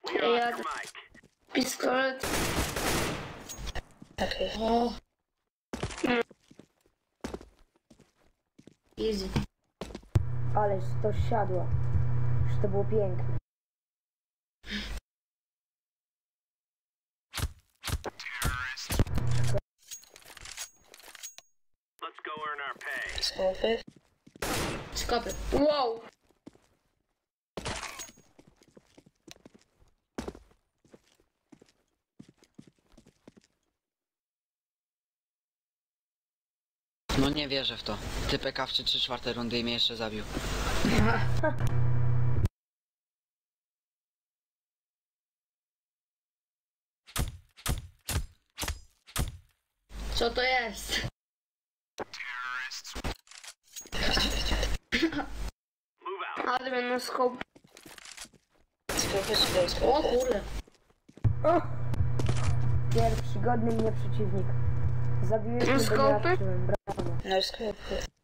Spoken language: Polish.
Ja pistolet. Okej. O. Easy. Ależ to siadło. Już to było piękne. Skopy. Skopy. Wow. No nie wierzę w to. Typek w 3/4 rundy i mnie jeszcze zabił. Co to jest? Adrian na skop. Skopy. O kurde. O! Pierwszy godny mnie przeciwnik. Zabiłeś mnie, bo nie Skopy? patrzyłem. Brawo. No skopy.